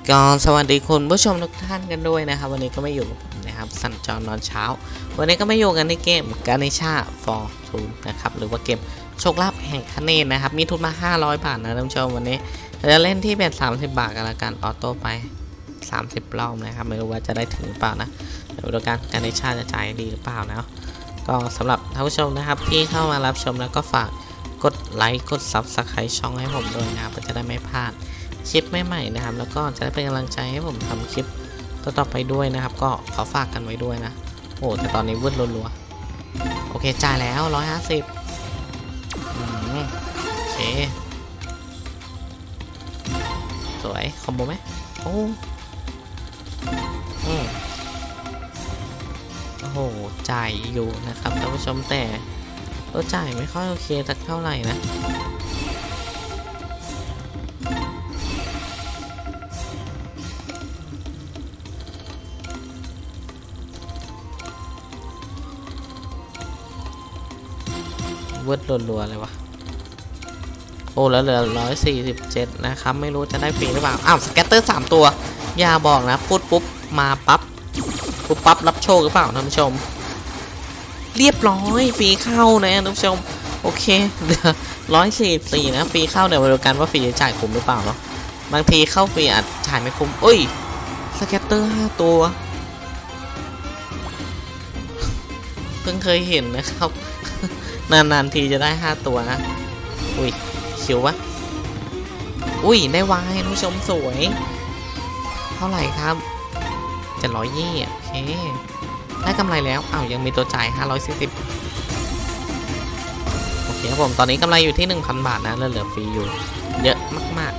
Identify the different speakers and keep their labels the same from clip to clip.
Speaker 1: ก็สวัสดีคุณผู้ชมทุกท่านกันด้วยนะครับวันนี้ก็ไม่อยู่นะครับสัญจรนอนเช้าวันนี้ก็ไม่อยู่กันในเกมกาเนชาฟอร์ทูนนะครับหรือว่าเกมโชคลาภแห่งคะแนนนะครับมีทุนมา500 บาทนะท่านผู้ชมวันนี้จะเล่นที่เป็น30 บาทกันละกันออโต้ไป30 รอบนะครับไม่รู้ว่าจะได้ถึงหรือเปล่านะเดี๋ยวดูกันกาเนชาจะจ่ายดีหรือเปล่านะก็สำหรับท่านผู้ชมนะครับที่เข้ามารับชมแล้วก็ฝากกดไลค์กด Subscribe ช่องให้ผมด้วยนะครับจะได้ไม่พลาดคลิปใหม่ๆนะครับแล้วก็จะได้เป็นกำลังใจให้ผมทำคลิปต่อไปด้วยนะครับก็ขอฝากกันไว้ด้วยนะโอ้แต่ตอนนี้วุ่นรัวๆโอเคจ่ายแล้ว150โอเคสวยคอมโบไหมโอ้โหจ่ายอยู่นะครับท่านผู้ชมแต่ตัวจ่ายไม่ค่อยโอเคสักเท่าไหร่นะเวิร์ดรัวๆเลยวะโอ้แล้วเหลือ147นะครับไม่รู้จะได้ฟรีหรือเปล่าอ้าวสแกตเตอร์3ตัวอย่าบอกนะพูดปุ๊บมาปั๊บปุ๊บปั๊บรับโชคหรือเปล่าท่านผู้ชมเรียบร้อยฟรีเข้านะท่านผู้ชมโอเคเหลือ144นะฟรีเข้าเดี๋ยวมาดูกันว่าฟรีจะจ่ายคุ้มหรือเปล่าเนาะบางทีเข้าฟรีอาจจ่ายไม่คุ้มเอ้ยสแกตเตอร์5ตัวเพิ่งเคยเห็นนะครับนานๆทีจะได้5ตัวนะอุ้ยคิววะอุ้ยได้วายท่านผู้ชมสวยเท่าไหร่ครับ720โอเคได้กำไรแล้วอ้าวยังมีตัวจ่าย540โอเคครับผมตอนนี้กำไรอยู่ที่ 1,000 บาทนะเหลือฟรีอยู่เยอะมาก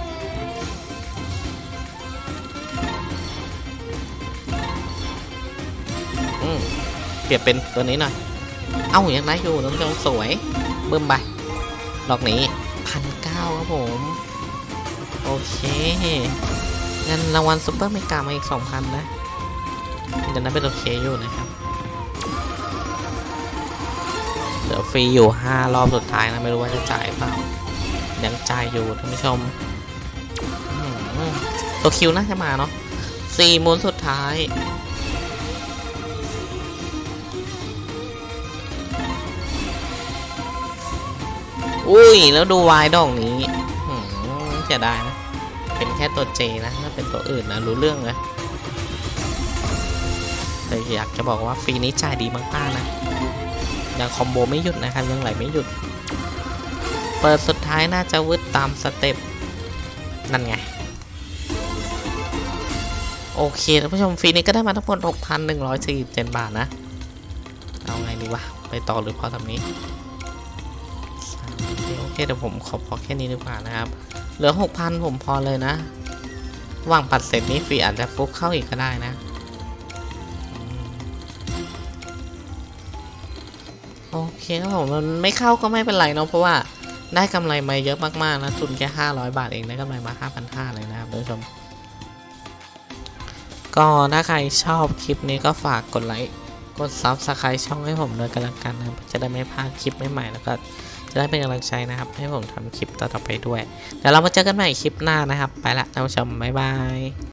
Speaker 1: ๆเปรียบเป็นตัวนี้หน่อยเอ้ายังได้อยู่ท่านผู้ชมสวยเบิ่มไปดอกนี้1,900ครับผมโอเคเงินรางวัลซุปเปอร์เมกามาอีก 2,000 นะจะนับเป็นโอเคอยู่นะครับเหลือฟรีอยู่5 รอบสุดท้ายนะไม่รู้ว่าจะจ่ายเปล่ายังจ่ายอยู่ท่านผู้ชมตัวคิวน่าจะมาเนาะ4 ม้วนสุดท้ายอุ้ยแล้วดูวายดอกนี้จะได้นะเป็นแค่ตัวเจนะถ้าเป็นตัวอื่นนะรู้เรื่องเลยแต่อยากจะบอกว่าฟรีนี้จ่ายดีมากๆนะยังคอมโบไม่หยุดนะครับยังไหลไม่หยุดเปิดสุดท้ายน่าจะวืดตามสเต็ปนั่นไงโอเคท่านผู้ชมฟรีนี้ก็ได้มาทั้งหมด 6,147 บาทนะเอาไงดีวะไปต่อหรือพอทำนี้โอเคเดี๋ยวผมขอพอแค่นี้ดีกว่านะครับเหลือ 6,000 ผมพอเลยนะวางปัดเสร็จนี้ฟรีอาจจะฟุกเข้าอีกก็ได้นะโอเคครับผมมันไม่เข้าก็ไม่เป็นไรเนาะเพราะว่าได้กำไรมาเยอะมากๆนะทุนแค่500 บาทเองได้กำไรมา 5,500 เลยนะครับท่านผู้ชมก็ถ้าใครชอบคลิปนี้ก็ฝากกดไลค์กด Subscribe ช่องให้ผมด้วยกันละกันนะจะได้ไม่พลาดคลิปใหม่ๆแล้วก็จะได้เป็นกำลังใจนะครับให้ผมทำคลิปต่อไปด้วยเดี๋ยวเรามาเจอกันใหม่คลิปหน้านะครับไปละท่านผู้ชมบ๊ายบาย